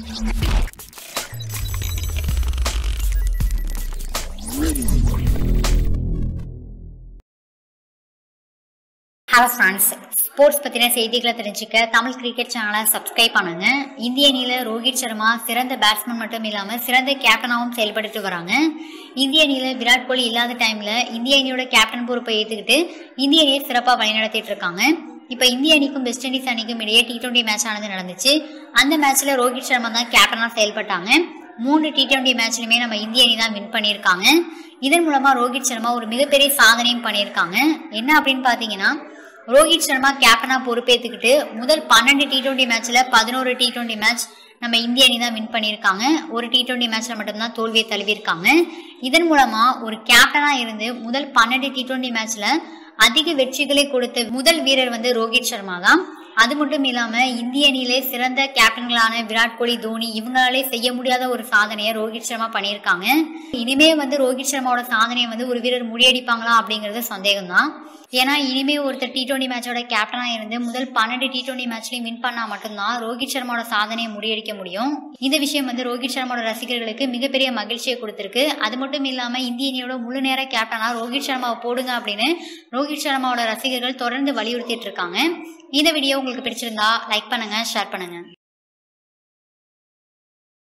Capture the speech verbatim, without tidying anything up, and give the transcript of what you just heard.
Hello friends, sports பத்தின செய்திகளை தெரிஞ்சுக்க தமிழ் கிரிக்கெட் சேனலை சப்ஸ்கிரைப் பண்ணுங்க. இந்திய அணியில ரோஹித் சர்மா சிறந்த பேட்ஸ்மேன் மட்டும் இல்லாம சிறந்த கேப்டனாகவும் செயல்பட்டு வராங்க. இந்திய அணியில விராட் கோலி இல்லாத டைம்ல இந்திய அணியோட கேப்டன் பொறுப்பை ஏற்றுக்கிட்டு இந்திய அணியை சிறப்பாக வழிநடத்திட்டு இருக்காங்க. இப்போ இந்திய அணிக்கும் வெஸ்ட் இண்டீஸ் அணிக்கும் இடையே டி டுவெண்டி மேட்ச் ஆனது நடந்துச்சு. அந்த மேட்ச்ல ரோஹித் சர்மா தான் கேப்டனா செயல்பட்டாங்க. மூன்று டி டுவெண்டி மேட்ச்லயுமே நம்ம இந்திய அணி தான் வின் பண்ணியிருக்காங்க. இதன் மூலமா ரோஹித் சர்மா ஒரு மிகப்பெரிய சாதனையும் பண்ணியிருக்காங்க. என்ன அப்படின்னு பாத்தீங்கன்னா, ரோஹித் சர்மா கேப்டனா பொறுப்பேற்றுக்கிட்டு முதல் பன்னெண்டு டி டுவெண்டி மேட்ச்ல பதினோரு டி டுவெண்டி மேட்ச் நம்ம இந்திய அணி தான் வின் பண்ணியிருக்காங்க. ஒரு டி டுவெண்டி மேட்ச்ல மட்டும்தான் தோல்வியை தழுவிருக்காங்க. இதன் மூலமா ஒரு கேப்டனா இருந்து முதல் பன்னெண்டு டி டுவெண்டி மேட்ச்ல அதிக வெற்றிகளை கொடுத்த முதல் வீரர் வந்து ரோஹித் சர்மா தான். அது மட்டும் இல்லாம இந்திய அணியிலே சிறந்த கேப்டன்களான விராட் கோலி, தோனி இவங்களாலே செய்ய முடியாத ஒரு சாதனையை ரோஹித் சர்மா பண்ணியிருக்காங்க. இனிமே வந்து ரோஹித் சர்மாவோட சாதனையை வந்து ஒரு வீரர் முறியடிப்பாங்களா அப்படிங்கறது சந்தேகம் தான். ஏன்னா இனிமே ஒருத்தர் டி டுவெண்டி மேட்சோட கேப்டனா இருந்து முதல் பன்னெண்டு டி டுவெண்டி மேட்ச்லயும் வின் பண்ணா மட்டும்தான் ரோஹித் சர்மாவோட சாதனையை முறியடிக்க முடியும். இந்த விஷயம் வந்து ரோஹித் சர்மாவோட ரசிகர்களுக்கு மிகப்பெரிய மகிழ்ச்சியை கொடுத்திருக்கு. அது மட்டும் இல்லாம இந்திய அணியோட முழு நேர கேப்டனா ரோஹித் சர்மாவை போடுங்க அப்படின்னு ரோஹித் சர்மாவோட ரசிகர்கள் தொடர்ந்து வலியுறுத்திட்டு இருக்காங்க. இந்த வீடியோ உங்களுக்கு பிடிச்சிருந்தா லைக் பண்ணுங்க, ஷேர் பண்ணுங்க.